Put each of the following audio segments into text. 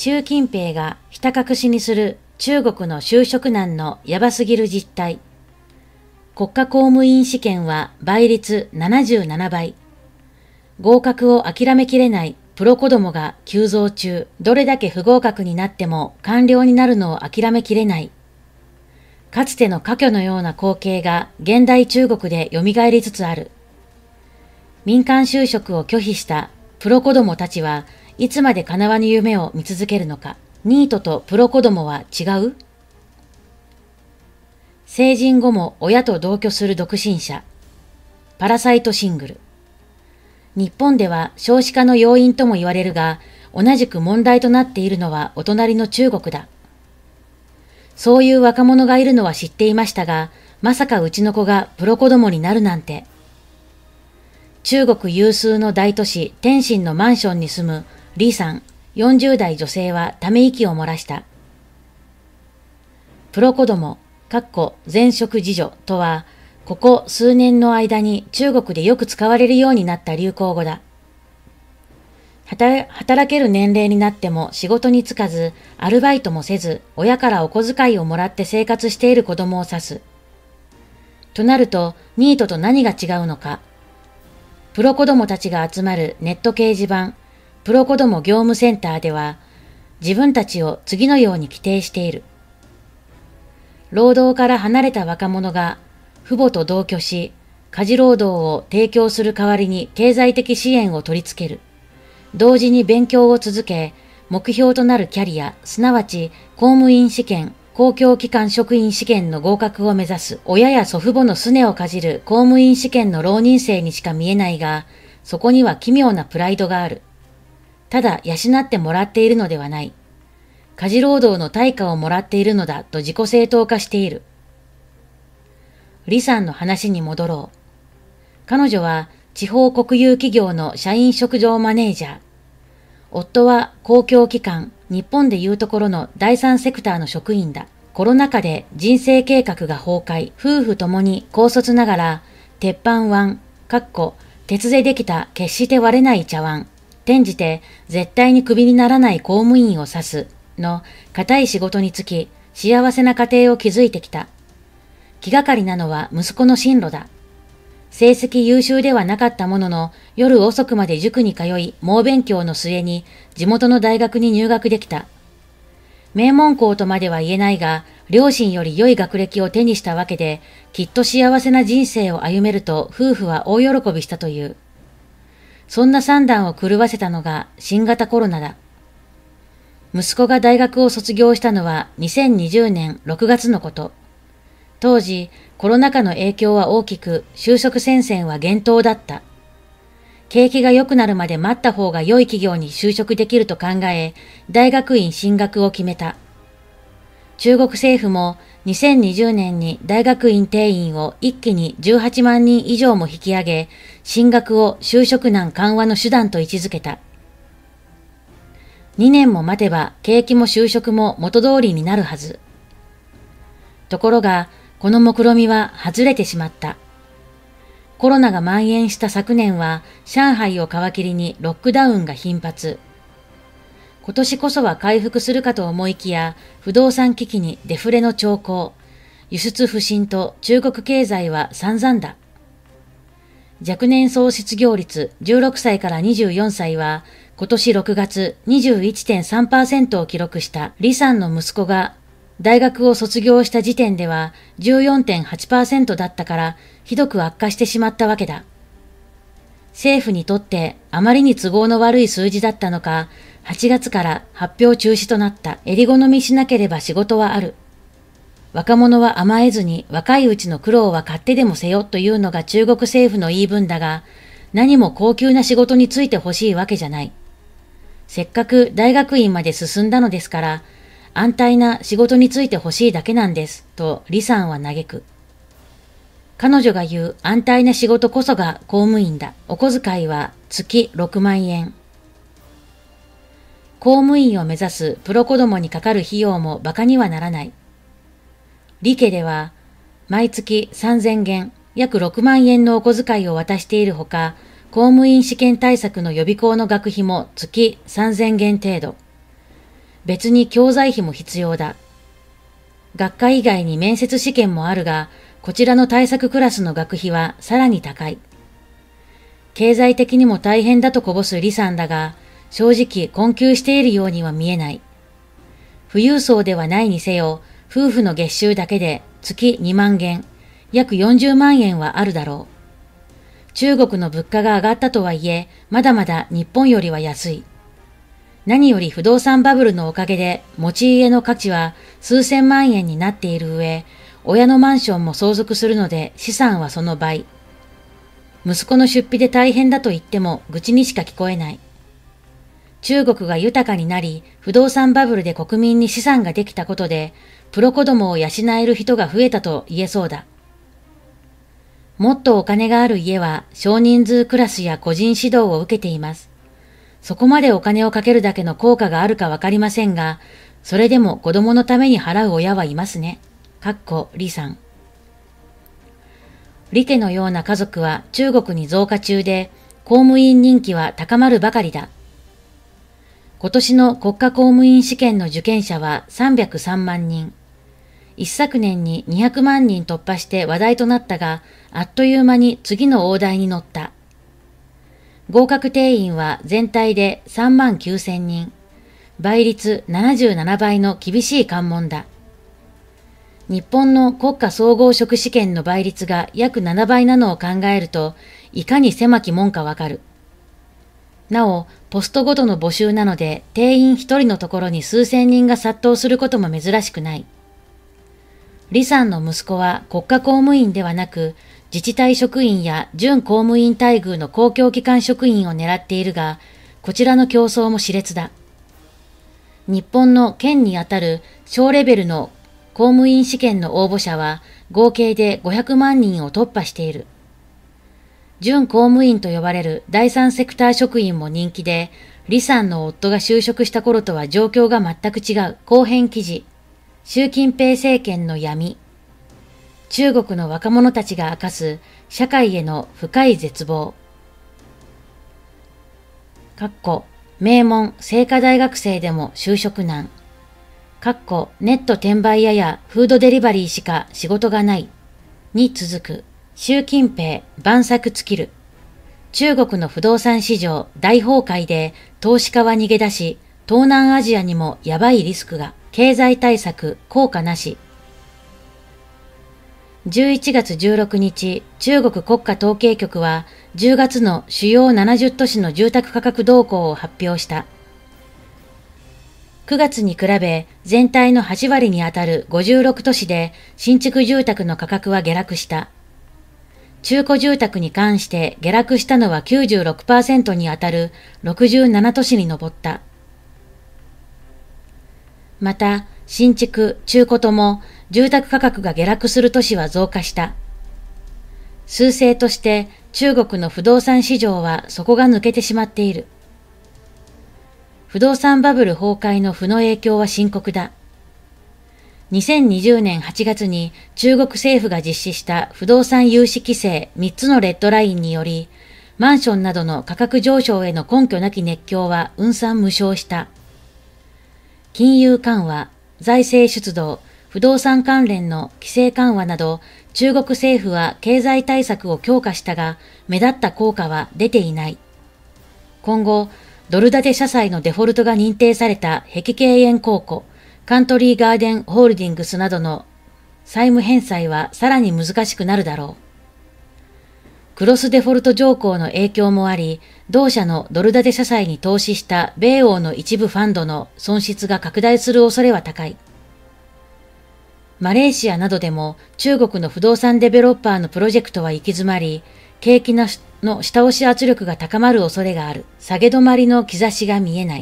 習近平がひた隠しにする中国の就職難のやばすぎる実態。国家公務員試験は倍率77倍。合格を諦めきれないプロ子供が急増中。どれだけ不合格になっても官僚になるのを諦めきれない。かつての科挙のような光景が現代中国で蘇りつつある。民間就職を拒否したプロ子供たちはいつまで叶わぬ夢を見続けるのか。ニートとプロ子供は違う？成人後も親と同居する独身者。パラサイトシングル。日本では少子化の要因とも言われるが、同じく問題となっているのはお隣の中国だ。そういう若者がいるのは知っていましたが、まさかうちの子がプロ子供になるなんて。中国有数の大都市天津のマンションに住む李さん40代女性はため息を漏らした。プロ子供、前職次女とは、ここ数年の間に中国でよく使われるようになった流行語だ。働ける年齢になっても仕事に就かず、アルバイトもせず、親からお小遣いをもらって生活している子供を指す。となると、ニートと何が違うのか。プロ子供たちが集まるネット掲示板、プロ子供業務センターでは、自分たちを次のように規定している。労働から離れた若者が父母と同居し、家事労働を提供する代わりに経済的支援を取り付ける。同時に勉強を続け、目標となるキャリア、すなわち公務員試験、公共機関職員試験の合格を目指す。親や祖父母のすねをかじる公務員試験の浪人生にしか見えないが、そこには奇妙なプライドがある。ただ養ってもらっているのではない。家事労働の対価をもらっているのだと自己正当化している。李さんの話に戻ろう。彼女は地方国有企業の社員食堂マネージャー。夫は公共機関、日本でいうところの第三セクターの職員だ。コロナ禍で人生計画が崩壊。夫婦ともに高卒ながら、鉄板碗、鉄でできた決して割れない茶碗。転じて絶対にクビにならない公務員を指すの固い仕事につき幸せな家庭を築いてきた。気がかりなのは息子の進路だ。成績優秀ではなかったものの夜遅くまで塾に通い猛勉強の末に地元の大学に入学できた。名門校とまでは言えないが両親より良い学歴を手にしたわけできっと幸せな人生を歩めると夫婦は大喜びしたという。そんな算段を狂わせたのが新型コロナだ。息子が大学を卒業したのは2020年6月のこと。当時、コロナ禍の影響は大きく、就職戦線は厳冬だった。景気が良くなるまで待った方が良い企業に就職できると考え、大学院進学を決めた。中国政府も2020年に大学院定員を一気に18万人以上も引き上げ、進学を就職難緩和の手段と位置づけた。2年も待てば景気も就職も元通りになるはず。ところが、この目論見は外れてしまった。コロナが蔓延した昨年は上海を皮切りにロックダウンが頻発。今年こそは回復するかと思いきや、不動産危機にデフレの兆候、輸出不振と中国経済は散々だ。若年層失業率16歳から24歳は、今年6月 21.3% を記録した李さんの息子が大学を卒業した時点では 14.8% だったからひどく悪化してしまったわけだ。政府にとってあまりに都合の悪い数字だったのか、8月から発表中止となった。襟好みしなければ仕事はある。若者は甘えずに若いうちの苦労は買ってでもせよというのが中国政府の言い分だが、何も高級な仕事に就いてほしいわけじゃない。せっかく大学院まで進んだのですから、安泰な仕事に就いてほしいだけなんです、と李さんは嘆く。彼女が言う安泰な仕事こそが公務員だ。お小遣いは月6万円。公務員を目指すプロ子供にかかる費用も馬鹿にはならない。李家では、毎月3000元、約6万円のお小遣いを渡しているほか、公務員試験対策の予備校の学費も月3000元程度。 別に教材費も必要だ。学科以外に面接試験もあるが、こちらの対策クラスの学費はさらに高い。経済的にも大変だとこぼす李さんだが、正直困窮しているようには見えない。富裕層ではないにせよ、夫婦の月収だけで月2万元、約40万円はあるだろう。中国の物価が上がったとはいえ、まだまだ日本よりは安い。何より不動産バブルのおかげで持ち家の価値は数千万円になっている上、親のマンションも相続するので資産はその倍。息子の出費で大変だと言っても愚痴にしか聞こえない。中国が豊かになり、不動産バブルで国民に資産ができたことで、プロ子供を養える人が増えたと言えそうだ。もっとお金がある家は少人数クラスや個人指導を受けています。そこまでお金をかけるだけの効果があるかわかりませんが、それでも子供のために払う親はいますね。李さん。李家のような家族は中国に増加中で、公務員人気は高まるばかりだ。今年の国家公務員試験の受験者は303万人。一昨年に200万人突破して話題となったが、あっという間に次の大台に乗った。合格定員は全体で3万9000人。倍率77倍の厳しい関門だ。日本の国家総合職試験の倍率が約7倍なのを考えると、いかに狭き門かわかる。なお、ポストごとの募集なので、定員一人のところに数千人が殺到することも珍しくない。李さんの息子は国家公務員ではなく、自治体職員や準公務員待遇の公共機関職員を狙っているが、こちらの競争も熾烈だ。日本の県にあたる小レベルの公務員試験の応募者は合計で500万人を突破している。準公務員と呼ばれる第三セクター職員も人気で、李さんの夫が就職した頃とは状況が全く違う後編記事。習近平政権の闇。中国の若者たちが明かす社会への深い絶望。名門清華大学生でも就職難。ネット転売屋やフードデリバリーしか仕事がない。に続く。習近平万策尽きる。中国の不動産市場大崩壊で投資家は逃げ出し、東南アジアにもやばいリスクが。経済対策効果なし。11月16日、中国国家統計局は10月の主要70都市の住宅価格動向を発表した。9月に比べ全体の8割にあたる56都市で新築住宅の価格は下落した。中古住宅に関して下落したのは 96% にあたる67都市に上った。また、新築、中古とも住宅価格が下落する都市は増加した。趨勢として中国の不動産市場は底が抜けてしまっている。不動産バブル崩壊の負の影響は深刻だ。2020年8月に中国政府が実施した不動産融資規制3つのレッドラインにより、マンションなどの価格上昇への根拠なき熱狂は雲散無償した。金融緩和、財政出動、不動産関連の規制緩和など、中国政府は経済対策を強化したが、目立った効果は出ていない。今後、ドル建て社債のデフォルトが認定された碧桂園公庫、カントリーガーデンホールディングスなどの債務返済はさらに難しくなるだろう。クロスデフォルト条項の影響もあり、同社のドル建て社債に投資した米欧の一部ファンドの損失が拡大する恐れは高い。マレーシアなどでも中国の不動産デベロッパーのプロジェクトは行き詰まり、景気の下押し圧力が高まる恐れがある。下げ止まりの兆しが見えない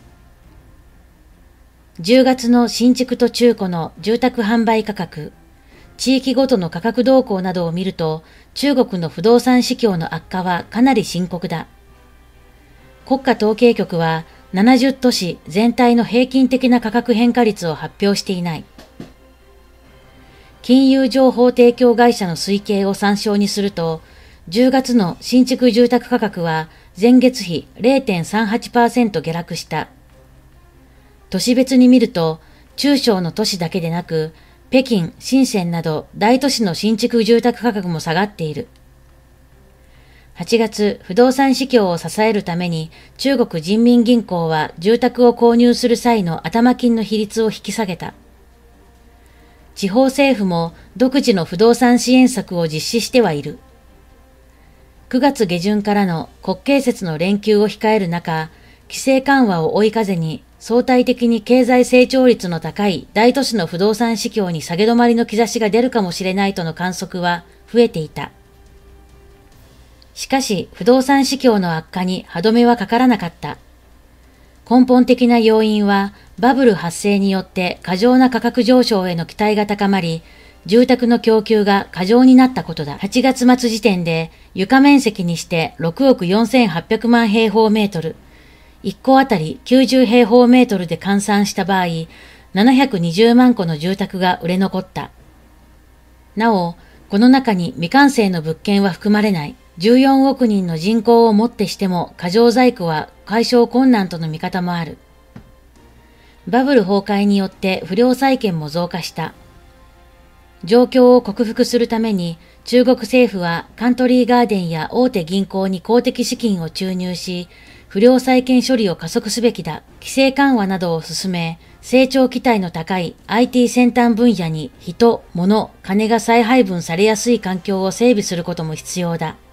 。10月の新築と中古の住宅販売価格、地域ごとの価格動向などを見ると、中国の不動産市況の悪化はかなり深刻だ。国家統計局は70都市全体の平均的な価格変化率を発表していない。金融情報提供会社の推計を参照にすると、10月の新築住宅価格は前月比 0.38% 下落した。 都市別に見ると、中小の都市だけでなく、北京、深センなど大都市の新築住宅価格も下がっている。8月、不動産市況を支えるために中国人民銀行は住宅を購入する際の頭金の比率を引き下げた。地方政府も独自の不動産支援策を実施してはいる。9月下旬からの国慶節の連休を控える中、規制緩和を追い風に相対的に経済成長率の高い大都市の不動産市況に下げ止まりの兆しが出るかもしれないとの観測は増えていた。しかし、不動産市況の悪化に歯止めはかからなかった。根本的な要因は、バブル発生によって過剰な価格上昇への期待が高まり、住宅の供給が過剰になったことだ。8月末時点で、床面積にして6億4800万平方メートル、1戸あたり90平方メートルで換算した場合、720万戸の住宅が売れ残った。なお、この中に未完成の物件は含まれない。14億人の人口をもってしても過剰在庫は解消困難との見方もある。バブル崩壊によって不良債権も増加した。状況を克服するために中国政府はカントリーガーデンや大手銀行に公的資金を注入し、不良債権処理を加速すべきだ。規制緩和などを進め、成長期待の高い IT 先端分野に人、物、金が再配分されやすい環境を整備することも必要だ。